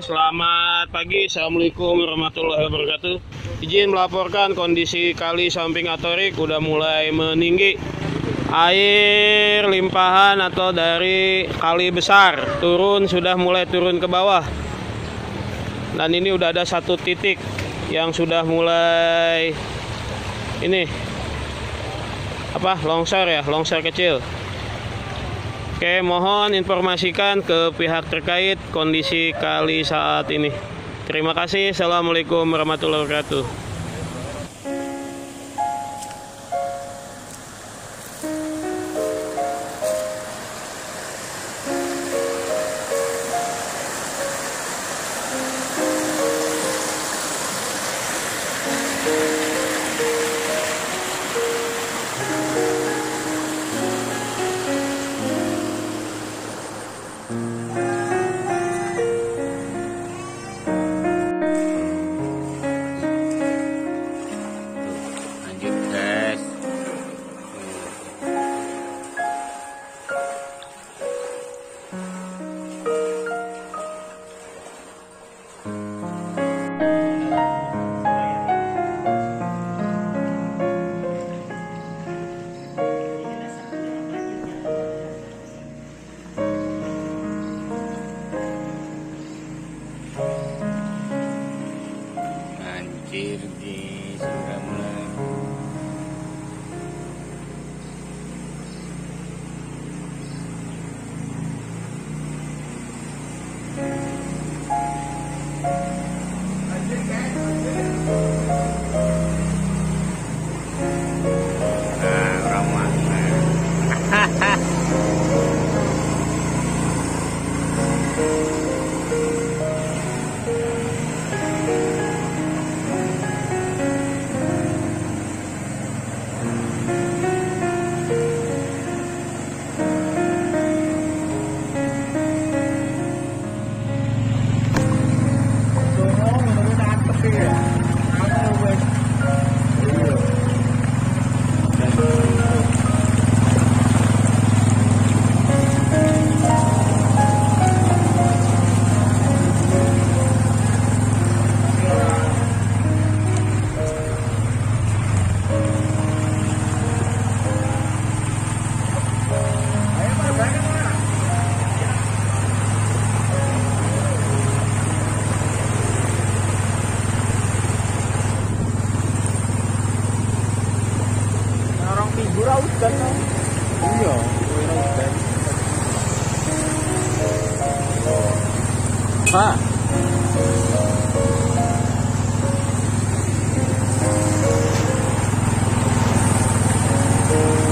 Selamat pagi, Assalamualaikum warahmatullahi wabarakatuh. Izin melaporkan kondisi kali samping Atorik udah mulai meninggi. Air limpahan atau dari kali besar sudah mulai turun ke bawah. Dan ini udah ada satu titik yang sudah mulai longsor kecil. Oke, mohon informasikan ke pihak terkait kondisi kali saat ini. Terima kasih. Assalamualaikum warahmatullahi wabarakatuh. Banjir di Suramulai. Orang mana? Hujan kan? Iya, hujan. Pak.